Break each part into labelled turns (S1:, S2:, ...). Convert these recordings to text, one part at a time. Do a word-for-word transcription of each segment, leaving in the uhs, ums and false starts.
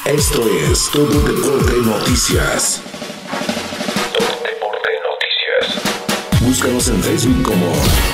S1: Esto es Todo Deporte Noticias. Todo Deporte Noticias. Búscanos en Facebook como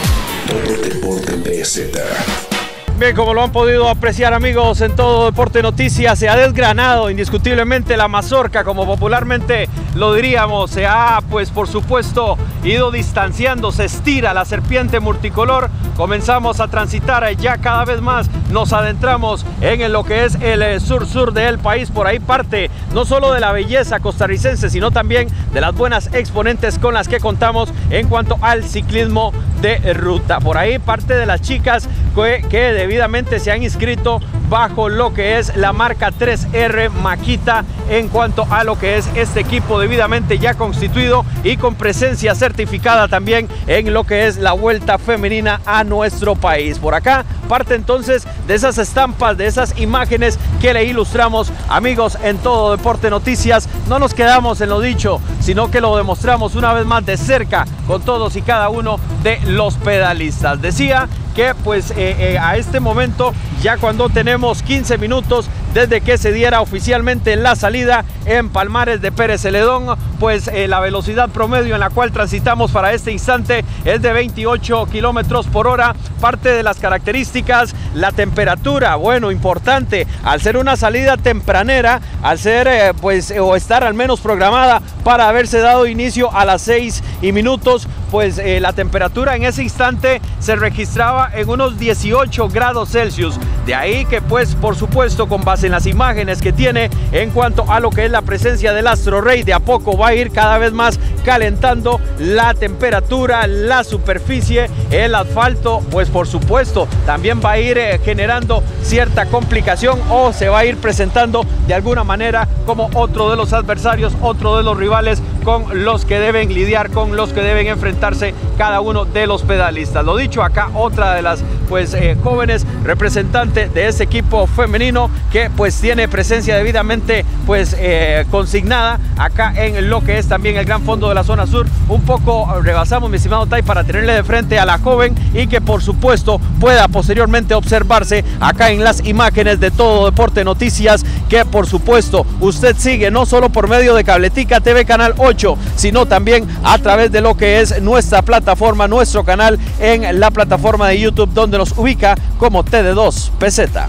S1: Todo Deporte B Z.
S2: Bien, como lo han podido apreciar, amigos, en Todo Deporte Noticias se ha desgranado indiscutiblemente la mazorca, como popularmente lo diríamos. Se ha, pues por supuesto, ido distanciando, se estira la serpiente multicolor. Comenzamos a transitar ya cada vez más, nos adentramos en lo que es el sur-sur del país. Por ahí parte no solo de la belleza costarricense, sino también de las buenas exponentes con las que contamos en cuanto al ciclismo de ruta. Por ahí parte de las chicas que, que debidamente se han inscrito bajo lo que es la marca tres R Makita en cuanto a lo que es este equipo debidamente ya constituido y con presencia certificada también en lo que es la Vuelta Femenina a nuestro país. Por acá parte entonces de esas estampas, de esas imágenes que le ilustramos, amigos, en Todo Deporte Noticias. No nos quedamos en lo dicho, sino que lo demostramos una vez más de cerca con todos y cada uno de los pedalistas. Decía que pues eh, eh, a este momento, ya cuando tenemos quince minutos desde que se diera oficialmente la salida en Palmares de Pérez Celedón, pues eh, la velocidad promedio en la cual transitamos para este instante es de veintiocho kilómetros por hora. Parte de las características, la temperatura, bueno, importante, al ser una salida tempranera, al ser eh, pues o estar al menos programada para haberse dado inicio a las seis y minutos, pues eh, la temperatura en ese instante se registraba en unos dieciocho grados Celsius. De ahí que pues por supuesto, con base en las imágenes que tiene en cuanto a lo que es la presencia del Astro Rey, de a poco va a ir cada vez más calentando la temperatura, la superficie, el asfalto, pues por supuesto también va a ir eh, generando cierta complicación o se va a ir presentando de alguna manera como otro de los adversarios, otro de los rivales con los que deben lidiar, con los que deben enfrentarse cada uno de los pedalistas. Lo dicho, acá otra de las pues eh, jóvenes representantes de ese equipo femenino que pues tiene presencia debidamente pues eh, consignada acá en lo que es también el gran fondo de la zona sur. Un poco rebasamos, mi estimado Tai, para tenerle de frente a la joven y que por supuesto pueda posteriormente observarse acá en las imágenes de Todo Deporte Noticias, que por supuesto usted sigue no solo por medio de Cabletica T V Canal ocho, sino también a través de lo que es nuestra plataforma, nuestro canal en la plataforma de YouTube, donde nos ubica como T D dos P Z.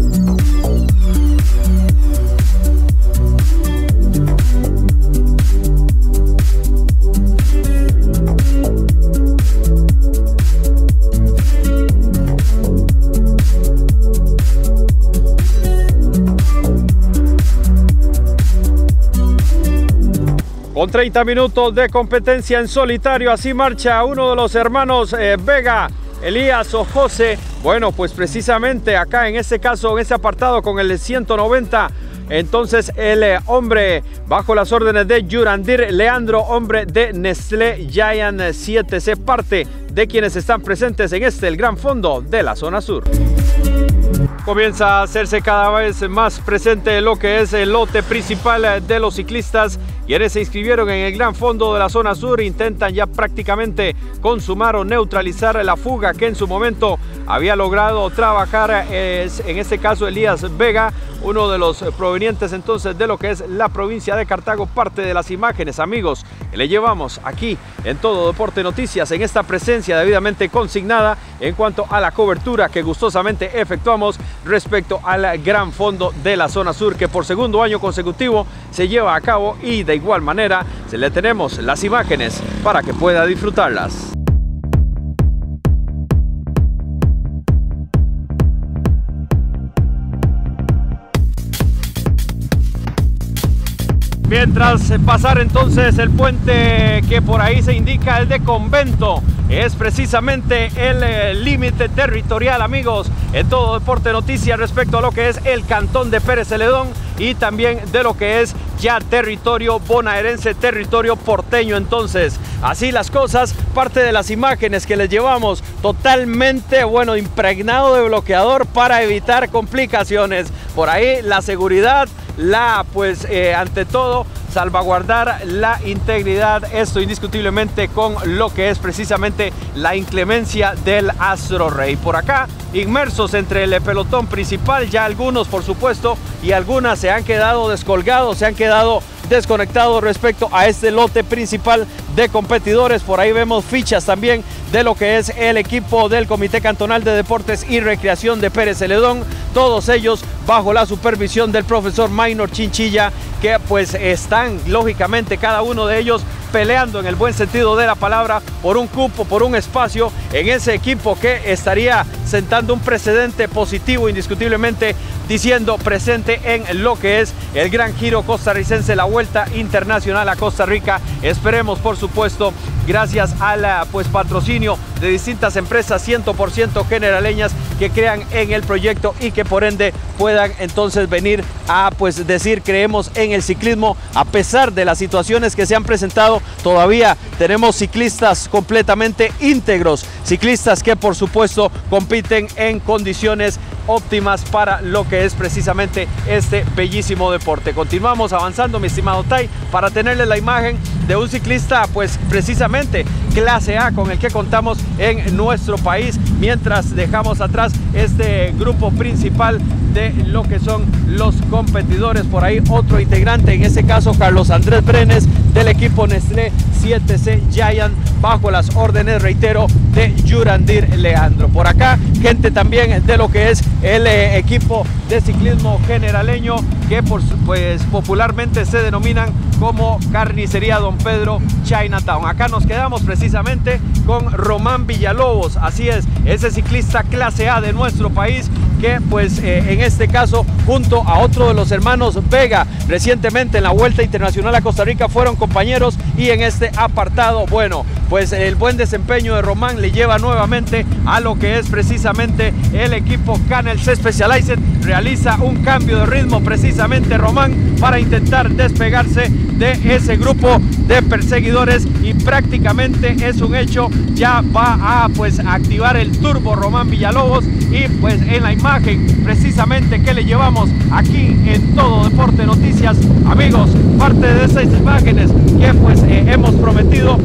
S2: Con treinta minutos de competencia en solitario, así marcha uno de los hermanos eh, Vega, Elías o José. Bueno, pues precisamente acá en este caso, en este apartado con el ciento noventa, entonces el eh, hombre bajo las órdenes de Yurandir Leandro, hombre de Nestlé Giant siete C, parte de quienes están presentes en este, el gran fondo de la zona sur. Comienza a hacerse cada vez más presente lo que es el lote principal de los ciclistas, quienes se inscribieron en el gran fondo de la zona sur. Intentan ya prácticamente consumar o neutralizar la fuga que en su momento había logrado trabajar, eh, en este caso Elías Vega, uno de los provenientes entonces de lo que es la provincia de Cartago. Parte de las imágenes, amigos, que le llevamos aquí en Todo Deporte Noticias, en esta presencia debidamente consignada en cuanto a la cobertura que gustosamente efectuamos respecto al gran fondo de la zona sur, que por segundo año consecutivo se lleva a cabo, y de igual manera se le tenemos las imágenes para que pueda disfrutarlas. Mientras pasar entonces el puente que por ahí se indica, el de Convento, es precisamente el límite territorial, amigos, en Todo Deporte Noticias respecto a lo que es el cantón de Pérez Celedón y también de lo que es ya territorio bonaerense, territorio porteño. Entonces, así las cosas, parte de las imágenes que les llevamos totalmente, bueno, impregnado de bloqueador para evitar complicaciones. Por ahí la seguridad, la pues eh, ante todo salvaguardar la integridad, esto indiscutiblemente con lo que es precisamente la inclemencia del Astro Rey. Por acá, inmersos entre el pelotón principal, ya algunos por supuesto y algunas se han quedado descolgados, se han quedado desconectados respecto a este lote principal de competidores. Por ahí vemos fichas también de lo que es el equipo del Comité Cantonal de Deportes y Recreación de Pérez Celedón, todos ellos bajo la supervisión del profesor Maynor Chinchilla, que pues están lógicamente cada uno de ellos peleando en el buen sentido de la palabra por un cupo, por un espacio en ese equipo que estaría sentando un precedente positivo indiscutiblemente, diciendo presente en lo que es el Gran Giro costarricense, la Vuelta Internacional a Costa Rica. Esperemos por supuesto, gracias al pues patrocinio de distintas empresas cien por ciento generaleñas que crean en el proyecto y que por ende puedan entonces venir a pues decir creemos en el ciclismo. A pesar de las situaciones que se han presentado, todavía tenemos ciclistas completamente íntegros, ciclistas que por supuesto compiten en condiciones óptimas para lo que es precisamente este bellísimo deporte. Continuamos avanzando, mi estimado Tai, para tenerles la imagen de un ciclista pues precisamente clase A con el que contamos en nuestro país, mientras dejamos atrás este grupo principal de lo que son los competidores. Por ahí otro integrante, en este caso Carlos Andrés Brenes del equipo Nestlé siete C Giant, bajo las órdenes, reitero, de Yurandir Leandro. Por acá gente también de lo que es el eh, equipo de ciclismo generaleño, que por, pues popularmente se denominan como Carnicería Don Pedro Chinatown. Acá nos quedamos precisamente con Román Villalobos, así es, ese ciclista clase A de nuestro país, que pues eh, en este caso junto a otro de los hermanos Vega, recientemente en la Vuelta Internacional a Costa Rica fueron compañeros, y en este apartado, bueno, pues el buen desempeño de Román le lleva nuevamente a lo que es precisamente el equipo Canels Specialized. Realiza un cambio de ritmo precisamente Román para intentar despegarse de ese grupo de perseguidores, y prácticamente es un hecho, ya va a pues activar el turbo Román Villalobos. Y pues en la imagen precisamente que le llevamos aquí en Todo Deporte Noticias, amigos, parte de esas imágenes que pues eh, hemos prometido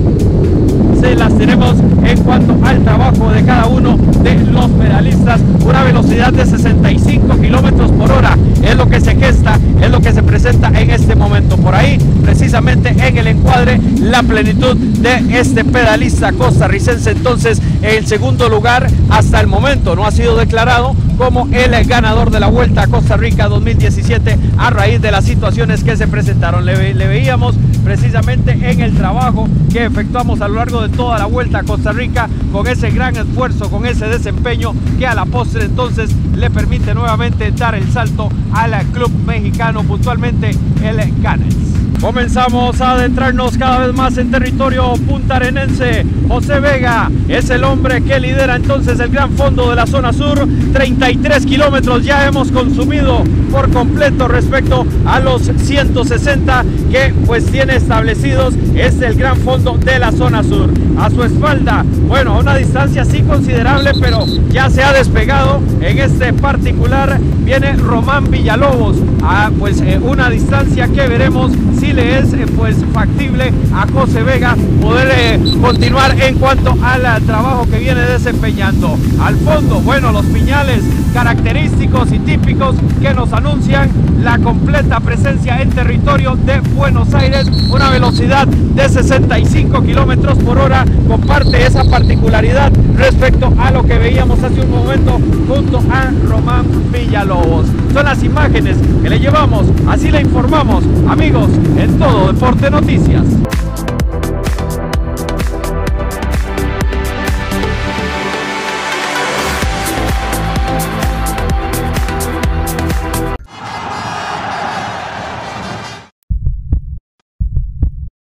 S2: se las tenemos en cuanto al trabajo de cada uno de los pedalistas. Una velocidad de sesenta y cinco kilómetros por hora es lo que se gesta, es lo que se presenta en este momento. Por ahí precisamente en el encuadre la plenitud de este pedalista costarricense. Entonces el segundo lugar hasta el momento no ha sido declarado como el ganador de la Vuelta a Costa Rica dos mil diecisiete a raíz de las situaciones que se presentaron. Le, le veíamos precisamente en el trabajo que efectuamos a lo largo de toda la Vuelta a Costa Rica, con ese gran esfuerzo, con ese desempeño que a la postre entonces le permite nuevamente dar el salto al club mexicano, puntualmente el Canels. Comenzamos a adentrarnos cada vez más en territorio puntarenense. José Vega es el hombre que lidera entonces el gran fondo de la zona sur. treinta y tres kilómetros ya hemos consumido por completo respecto a los ciento sesenta que pues tiene establecidos es el gran fondo de la zona sur. A su espalda, bueno, a una distancia sí considerable, pero ya se ha despegado. En este particular viene Román Villalobos a pues eh, una distancia que veremos si le es eh, pues factible a José Vega poder eh, continuar en cuanto al trabajo que viene desempeñando. Al fondo, bueno, los piñales característicos y típicos que nos anuncian la completa presencia en territorio de Buenos Aires. Una velocidad de sesenta y cinco kilómetros por hora, comparte esa particularidad respecto a lo que veíamos hace un momento junto a Román Villalobos. Son las imágenes que le llevamos, así le informamos, amigos, en Todo Deporte Noticias.